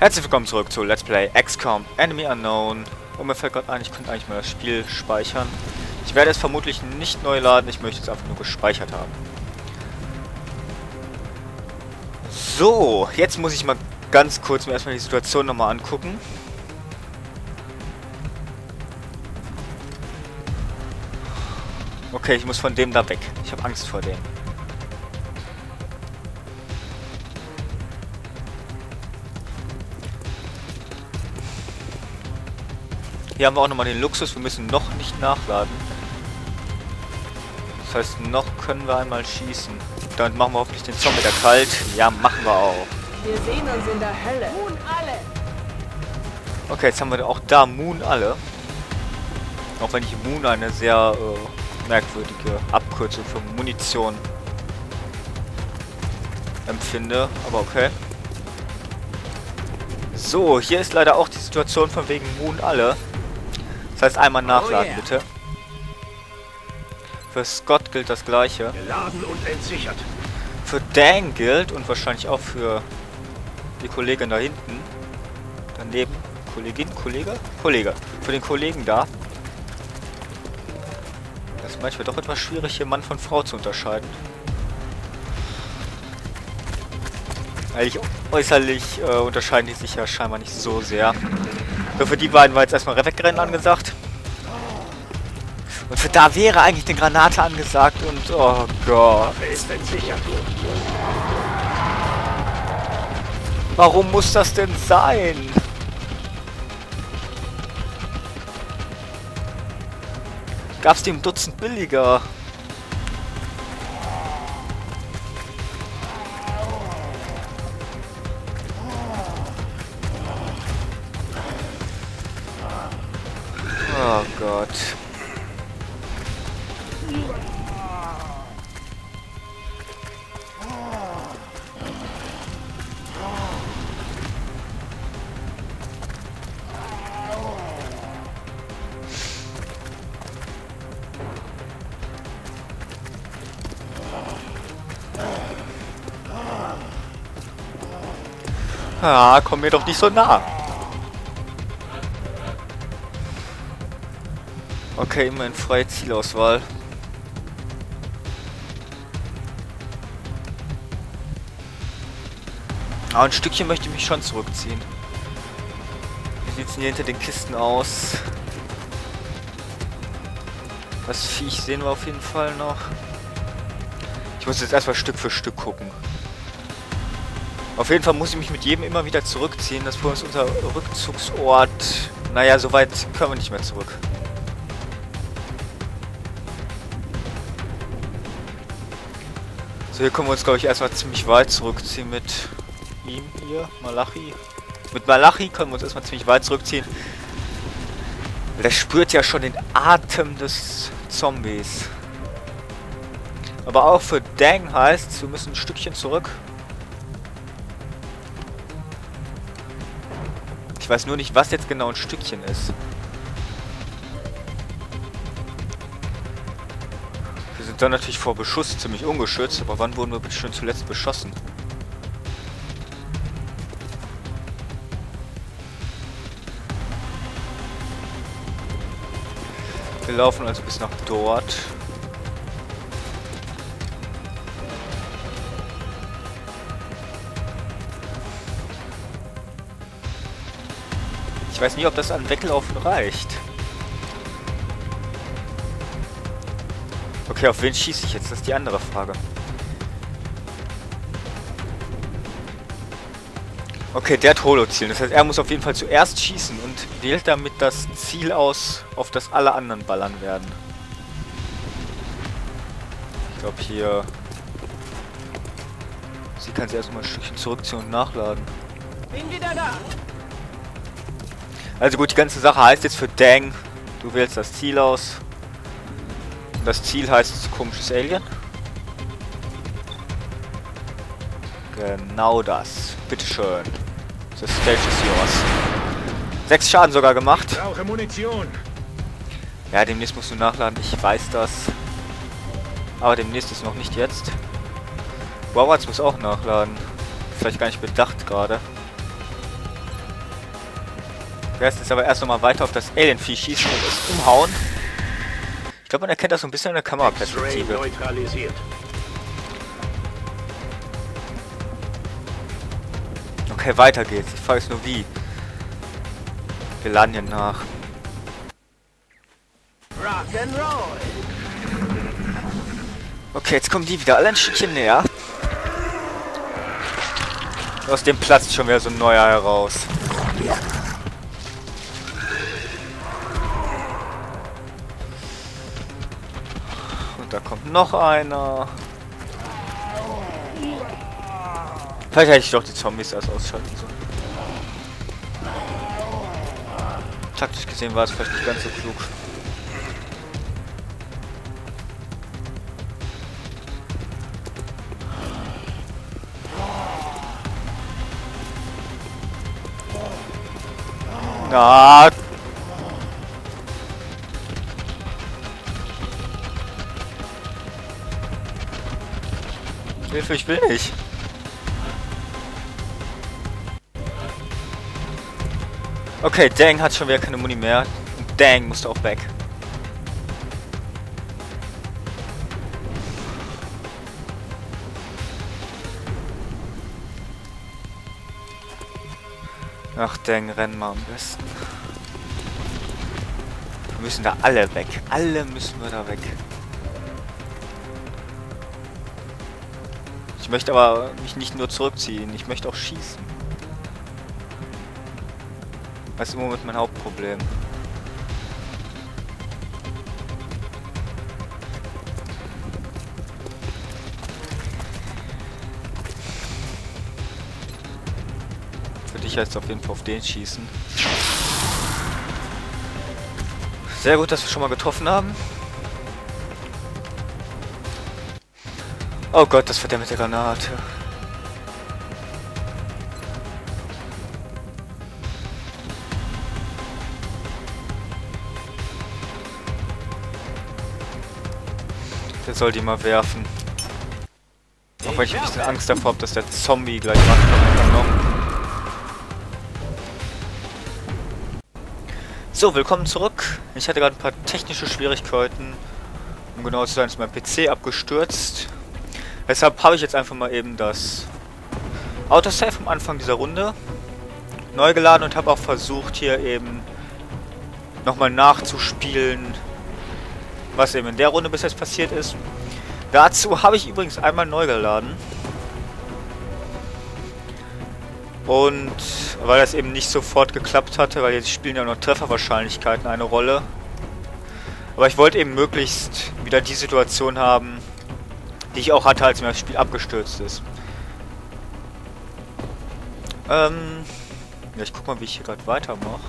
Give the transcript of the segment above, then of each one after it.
Herzlich willkommen zurück zu Let's Play XCOM Enemy Unknown. Und mir fällt gerade ein, ich könnte eigentlich mal das Spiel speichern. Ich werde es vermutlich nicht neu laden, ich möchte es einfach nur gespeichert haben. So, jetzt muss ich mal ganz kurz mir erstmal die Situation nochmal angucken. Okay, ich muss von dem da weg. Ich habe Angst vor dem. Hier haben wir auch nochmal den Luxus, wir müssen noch nicht nachladen. Das heißt, noch können wir einmal schießen. Damit machen wir hoffentlich den Zombie wieder kalt. Ja, machen wir auch. Wir sehen uns in der Hölle. Moon alle. Okay, jetzt haben wir auch da Moon alle. Auch wenn ich Moon eine sehr merkwürdige Abkürzung für Munition empfinde. Aber okay. So, hier ist leider auch die Situation von wegen Moon alle. Das heißt, einmal nachladen, bitte. Für Scott gilt das gleiche. Geladen und entsichert. Für Dan gilt und wahrscheinlich auch für die Kollegin da hinten. Daneben. Kollegin? Kollege? Kollege. Für den Kollegen da. Das ist manchmal doch etwas schwierig, hier Mann von Frau zu unterscheiden. Eigentlich äußerlich unterscheiden die sich ja scheinbar nicht so sehr. So, für die beiden war jetzt erstmal Wegrennen angesagt. Und für da wäre eigentlich eine Granate angesagt und oh Gott. Warum muss das denn sein? Gab's die im Dutzend billiger? Oh Gott. Ah, komm mir doch nicht so nah. Okay, immerhin freie Zielauswahl. Aber ein Stückchen möchte ich mich schon zurückziehen. Wie sieht es denn hier hinter den Kisten aus? Das Viech sehen wir auf jeden Fall noch. Ich muss jetzt erstmal Stück für Stück gucken. Auf jeden Fall muss ich mich mit jedem immer wieder zurückziehen. Das ist für uns unser Rückzugsort. Naja, so weit können wir nicht mehr zurück. So, hier können wir uns, glaube ich, erstmal ziemlich weit zurückziehen mit ihm hier, Malachi. Mit Malachi können wir uns erstmal ziemlich weit zurückziehen. Der spürt ja schon den Atem des Zombies. Aber auch für Dang heißt, wir müssen ein Stückchen zurück. Ich weiß nur nicht, was jetzt genau ein Stückchen ist. Wir sind dann natürlich vor Beschuss ziemlich ungeschützt, aber wann wurden wir bitte schön zuletzt beschossen? Wir laufen also bis nach dort. Ich weiß nicht, ob das an Weglaufen reicht. Okay, auf wen schieße ich jetzt? Das ist die andere Frage. Okay, der hat Holo-Ziel. Das heißt, er muss auf jeden Fall zuerst schießen und wählt damit das Ziel aus, auf das alle anderen ballern werden. Ich glaube hier... Sie kann sich erstmal ein Stückchen zurückziehen und nachladen. Bin wieder da. Also gut, die ganze Sache heißt jetzt für Dang, du wählst das Ziel aus. Und das Ziel heißt komisches Alien. Genau das. Bitteschön. The stage is yours. 6 Schaden sogar gemacht. Brauche Munition. Ja, demnächst musst du nachladen, ich weiß das. Aber demnächst ist noch nicht jetzt. Wow, jetzt muss auch nachladen. Vielleicht gar nicht bedacht gerade. werde jetzt aber erst nochmal weiter auf das Alien-Vieh schießen und es umhauen. Ich glaube, man erkennt das so ein bisschen in der Kameraperspektive. Neutralisiert. Okay, weiter geht's. Ich frage jetzt nur wie. Wir laden hier nach. Rock'n'Roll. Okay, jetzt kommen die wieder alle ein Stückchen näher. Aus dem platzt schon wieder so ein neuer heraus. Und da kommt noch einer. Vielleicht hätte ich doch die Zombies erst ausschalten sollen. Taktisch gesehen war es vielleicht nicht ganz so klug. Na. Hilfe, ich will nicht. Okay, Dang hat schon wieder keine Muni mehr. Und Dang musste auch weg. Ach, Dang, renn mal am besten. Wir müssen da alle weg. Alle müssen wir da weg. Ich möchte aber mich nicht nur zurückziehen. Ich möchte auch schießen. Das ist im Moment mein Hauptproblem. Für dich heißt es auf jeden Fall auf den schießen. Sehr gut, dass wir schon mal getroffen haben. Oh Gott, das wird der mit der Granate. Der soll die mal werfen. Auch wenn ich ein bisschen Angst davor habe, dass der Zombie gleich rankommen kann noch. So, willkommen zurück. Ich hatte gerade ein paar technische Schwierigkeiten. Um genau zu sein, ist mein PC abgestürzt. Deshalb habe ich jetzt einfach mal eben das Autosave am Anfang dieser Runde neu geladen und habe auch versucht, hier eben nochmal nachzuspielen, was eben in der Runde bis jetzt passiert ist. Dazu habe ich übrigens einmal neu geladen. Und weil das eben nicht sofort geklappt hatte, weil jetzt spielen ja noch Trefferwahrscheinlichkeiten eine Rolle. Aber ich wollte eben möglichst wieder die Situation haben, die ich auch hatte, als mir das Spiel abgestürzt ist. Ja, ich guck mal, wie ich hier gerade weitermache.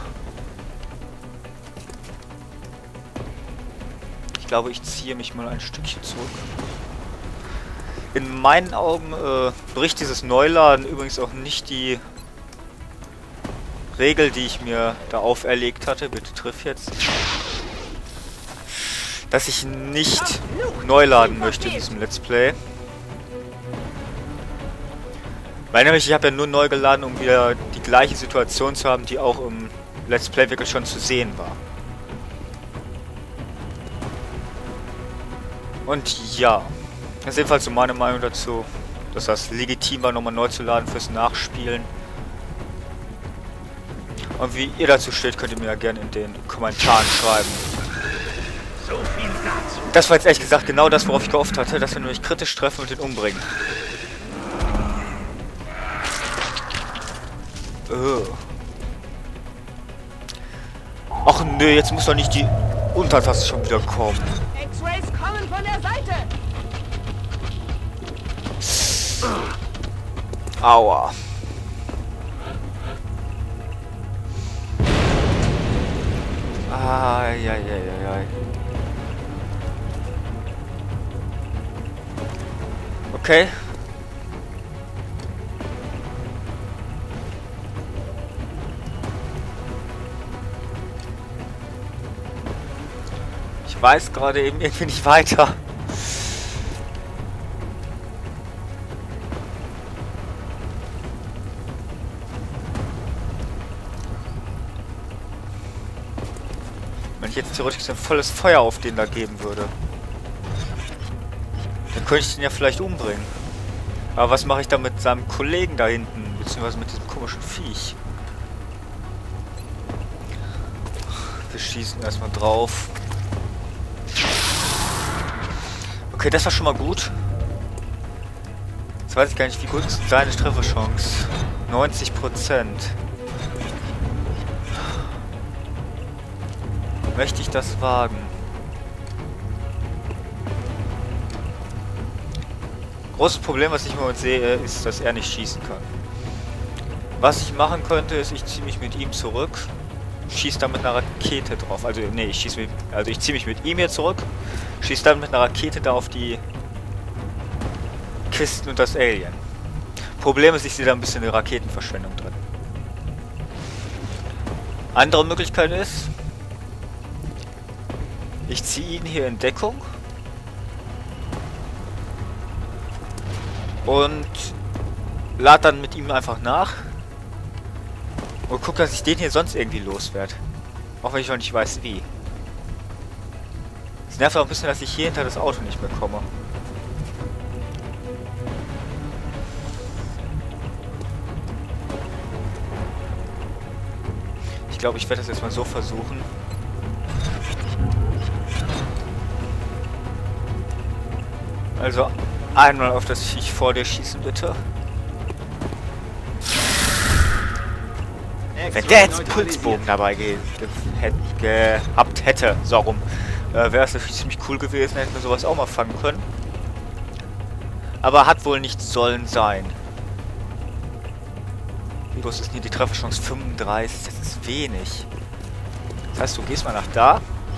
Ich glaube, ich ziehe mich mal ein Stückchen zurück. In meinen Augen bricht dieses Neuladen übrigens auch nicht die Regel, die ich mir da auferlegt hatte. Bitte triff jetzt. Dass ich nicht neu laden möchte in diesem Let's Play. Weil nämlich ich habe ja nur neu geladen, um wieder die gleiche Situation zu haben, die auch im Let's Play wirklich schon zu sehen war. Und ja, das ist jedenfalls so meine Meinung dazu, dass das legitim war, nochmal neu zu laden fürs Nachspielen. Und wie ihr dazu steht, könnt ihr mir ja gerne in den Kommentaren schreiben. So viel dazu. Das war jetzt ehrlich gesagt genau das, worauf ich gehofft hatte, dass wir nämlich kritisch treffen und den umbringen. Ach nö, jetzt muss doch nicht die Untertaste schon wieder kommen. X-Rays kommen von der Seite. Aua. Ai. Okay. Ich weiß gerade eben irgendwie nicht weiter. Wenn ich jetzt theoretisch ein volles Feuer auf den da geben würde, dann könnte ich den ja vielleicht umbringen. Aber was mache ich da mit seinem Kollegen da hinten, beziehungsweise mit diesem komischen Viech? Wir schießen erstmal drauf. Okay, das war schon mal gut. Jetzt weiß ich gar nicht, wie gut ist seine Trefferchance. 90%. Möchte ich das wagen? Großes Problem, was ich im Moment sehe, ist, dass er nicht schießen kann. Was ich machen könnte, ist, ich ziehe mich mit ihm zurück, schieße dann mit einer Rakete drauf. Also, nee, ich ziehe mich mit ihm hier zurück, schieße dann mit einer Rakete da auf die Kisten und das Alien. Problem ist, ich sehe da ein bisschen eine Raketenverschwendung drin. Andere Möglichkeit ist, ich ziehe ihn hier in Deckung und lade dann mit ihm einfach nach und gucke, dass ich den hier sonst irgendwie loswerde. Auch wenn ich noch nicht weiß, wie. Es nervt auch ein bisschen, dass ich hier hinter das Auto nicht mehr komme. Ich glaube, ich werde das jetzt mal so versuchen. Also einmal auf das Viech vor dir schießen, bitte. Wenn der jetzt einen Pulsbogen dabei gehabt hätte, so rum, wäre es natürlich ziemlich cool gewesen, hätten wir sowas auch mal fangen können. Aber hat wohl nicht sollen sein. Wie groß ist denn hier die Trefferchance? 35, das ist wenig. Das heißt, du gehst mal nach da.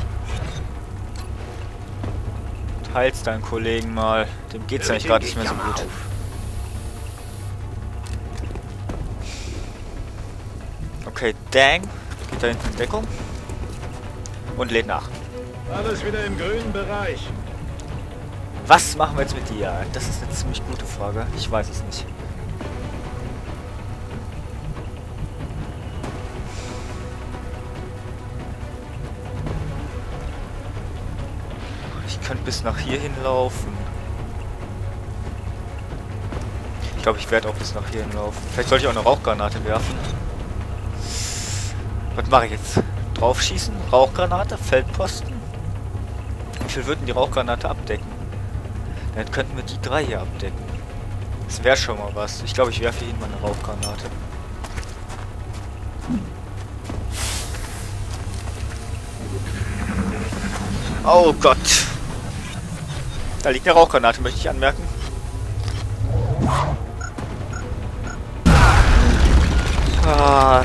Heilst deinen Kollegen mal. Dem geht's eigentlich gerade nicht mehr so gut. Okay, Dang geht da hinten in Deckung und lädt nach. Alles wieder im grünen Bereich. Was machen wir jetzt mit dir? Das ist eine ziemlich gute Frage. Ich weiß es nicht. Ich könnte bis nach hier hinlaufen. Ich glaube, ich werde auch bis nach hier hinlaufen. Vielleicht sollte ich auch eine Rauchgranate werfen. Was mache ich jetzt? Draufschießen? Rauchgranate? Feldposten? Wie viel würden die Rauchgranate abdecken? Dann könnten wir die 3 hier abdecken. Das wäre schon mal was. Ich glaube, ich werfe hier hin mal eine Rauchgranate. Oh Gott! Da liegt eine Rauchgranate, möchte ich anmerken. Ah.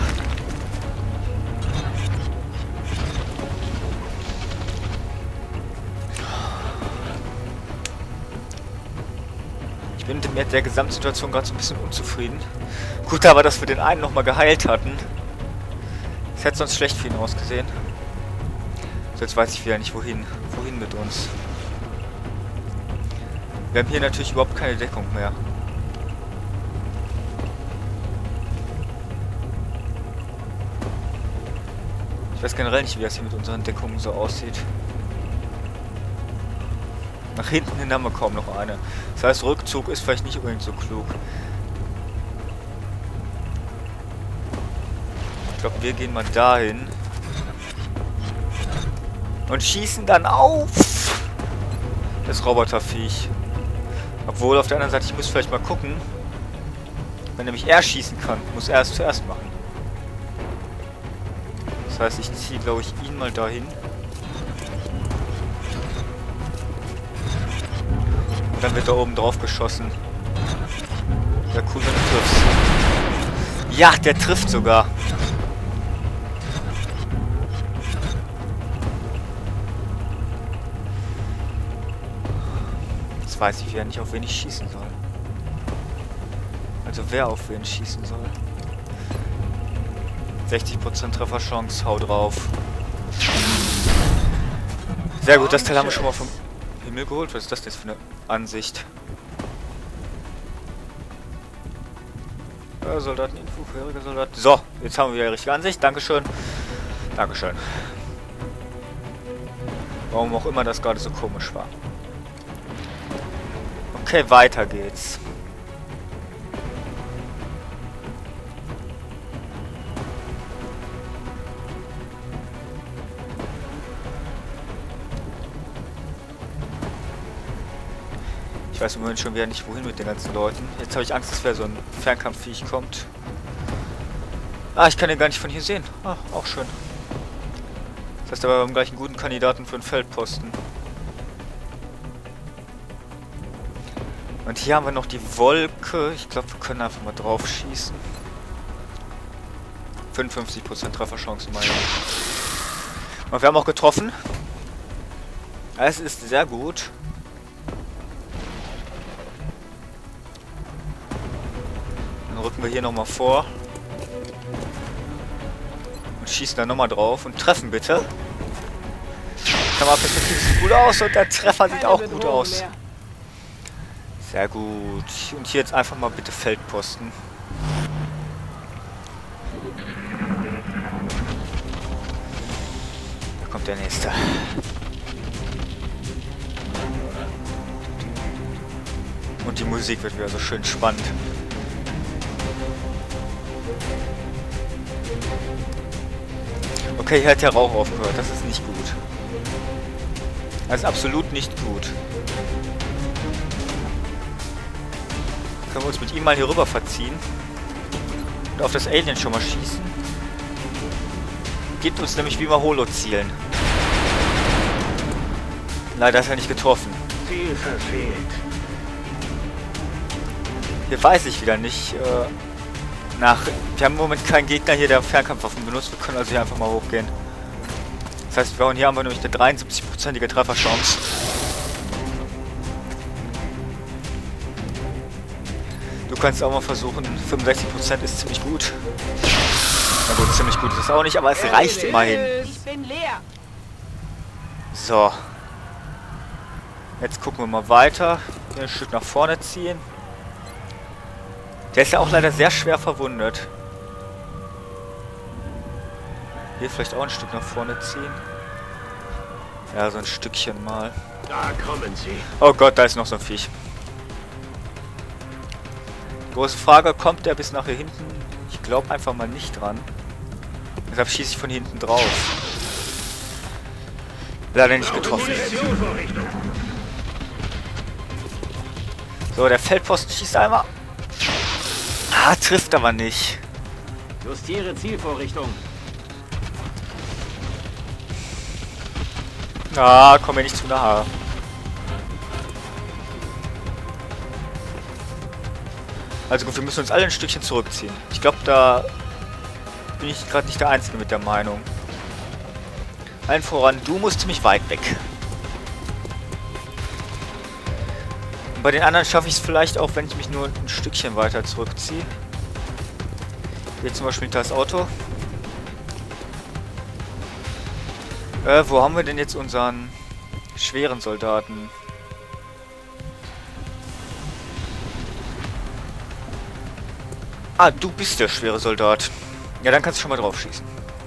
Ich bin mit der Gesamtsituation gerade so ein bisschen unzufrieden. Gut aber, dass wir den einen nochmal geheilt hatten. Das hätte sonst schlecht für ihn ausgesehen. So, jetzt weiß ich wieder nicht, wohin mit uns. Wir haben hier natürlich überhaupt keine Deckung mehr. Ich weiß generell nicht, wie das hier mit unseren Deckungen so aussieht. Nach hinten hin haben wir kaum noch eine. Das heißt, Rückzug ist vielleicht nicht unbedingt so klug. Ich glaube, wir gehen mal dahin. Und schießen dann auf das Roboterviech. Obwohl, auf der anderen Seite, ich muss vielleicht mal gucken. Wenn nämlich er schießen kann, muss er es zuerst machen. Das heißt, ich ziehe, glaube ich, ihn mal dahin. Und dann wird da oben drauf geschossen. Ja, cool, wenn du triffst. Ja, der trifft sogar. Jetzt weiß ich wieder nicht, auf wen ich schießen soll. Also wer auf wen schießen soll. 60% Trefferchance, hau drauf. Sehr gut, das Teil haben wir schon mal vom Himmel geholt. Was ist das jetzt für eine Ansicht? Soldateninfo, vorheriger Soldat. So, jetzt haben wir wieder die richtige Ansicht. Dankeschön. Dankeschön. Warum auch immer das gerade so komisch war. Okay, weiter geht's. Ich weiß im Moment schon wieder nicht, wohin mit den ganzen Leuten. Jetzt habe ich Angst, dass so ein Fernkampfviech kommt. Ah, ich kann den gar nicht von hier sehen. Ah, auch schön. Das heißt, aber wir haben gleich einen guten Kandidaten für einen Feldposten. Und hier haben wir noch die Wolke. Ich glaube, wir können einfach mal drauf schießen. 55% Trefferchance, meine ich. Und wir haben auch getroffen. Es ist sehr gut. Dann rücken wir hier nochmal vor. Und schießen dann nochmal drauf. Und treffen bitte. Kameraperspektive sieht gut aus und der Treffer sieht auch gut aus. Sehr gut. Und hier jetzt einfach mal bitte Feldposten. Da kommt der nächste. Und die Musik wird wieder so schön spannend. Okay, hier hat der Rauch aufgehört. Das ist nicht gut. Das ist absolut nicht gut. Können wir uns mit ihm mal hier rüber verziehen. Und auf das Alien schon mal schießen. Gibt uns nämlich wie immer Holo zielen. Leider ist er nicht getroffen. Ziel verfehlt. Hier weiß ich wieder nicht. Wir haben im Moment keinen Gegner hier, der Fernkampfwaffen benutzt. Wir können also hier einfach mal hochgehen. Das heißt, hier haben wir nämlich eine 73%ige Trefferchance. Du kannst auch mal versuchen. 65% ist ziemlich gut. Na gut, ziemlich gut ist es auch nicht, aber es reicht immerhin. Ich bin leer. So. Jetzt gucken wir mal weiter. Hier ein Stück nach vorne ziehen. Der ist ja auch leider sehr schwer verwundet. Hier vielleicht auch ein Stück nach vorne ziehen. Ja, so ein Stückchen mal. Da kommen sie. Oh Gott, da ist noch so ein Viech. Große Frage, kommt der bis nach hier hinten? Ich glaube einfach mal nicht dran. Deshalb schieße ich von hinten drauf. Leider nicht getroffen. So, der Feldposten schießt einmal. Ah, trifft aber nicht. Justiere Zielvorrichtung. Ah, komm mir nicht zu nahe. Also gut, wir müssen uns alle ein Stückchen zurückziehen. Ich glaube, da bin ich gerade nicht der Einzige mit der Meinung. Allen voran, du musst ziemlich weit weg. Und bei den anderen schaffe ich es vielleicht auch, wenn ich mich nur ein Stückchen weiter zurückziehe. Hier zum Beispiel das Auto. Wo haben wir denn jetzt unseren schweren Soldaten? Ah, du bist der schwere Soldat. Ja, dann kannst du schon mal drauf schießen.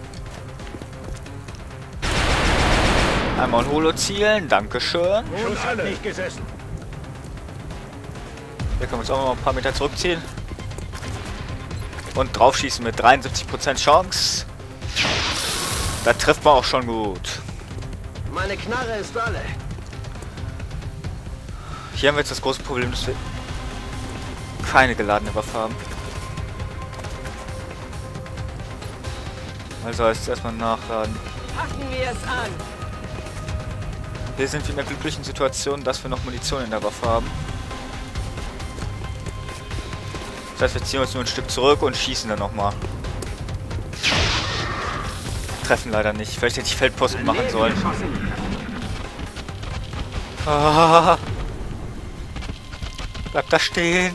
Einmal ein Holo zielen, dankeschön. Schuss hat nicht gesessen. Hier können wir uns auch mal ein paar Meter zurückziehen. Und drauf schießen mit 73% Chance. Da trifft man auch schon gut. Meine Knarre ist alle. Hier haben wir jetzt das große Problem, dass wir keine geladene Waffe haben. Also heißt es erstmal nachladen. Packen wir es an. Hier sind wir in der glücklichen Situation, dass wir noch Munition in der Waffe haben. Das heißt, wir ziehen uns nur ein Stück zurück und schießen dann nochmal. Treffen leider nicht. Vielleicht hätte ich Feldposten machen sollen. Ah, bleib da stehen.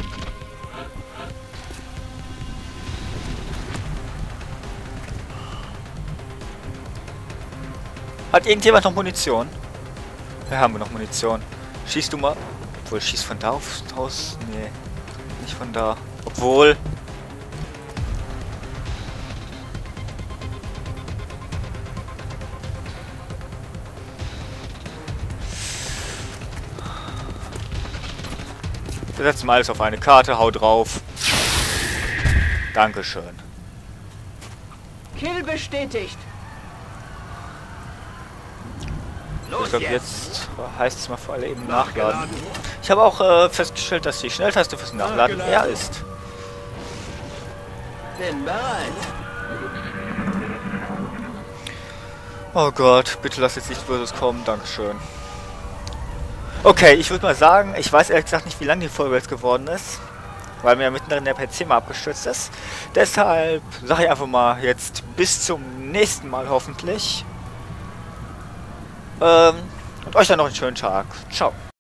Hat irgendjemand noch Munition? Ja, haben wir noch Munition. Schießt du mal. Obwohl, schießt von da aus. Nee, nicht von da. Obwohl. Wir setzen mal alles auf eine Karte, hau drauf. Dankeschön. Kill bestätigt. Ich glaube, jetzt heißt es mal vor allem eben nachladen. Ich habe auch festgestellt, dass die Schnelltaste fürs Nachladen R ist. Bin bereit. Oh Gott, bitte lass jetzt nichts Böses kommen. Dankeschön. Okay, ich würde mal sagen, ich weiß ehrlich gesagt nicht, wie lang die Folge jetzt geworden ist. Weil mir mittendrin der PC mal abgestürzt ist. Deshalb sage ich einfach mal jetzt bis zum nächsten Mal hoffentlich. Und euch dann noch einen schönen Tag. Ciao.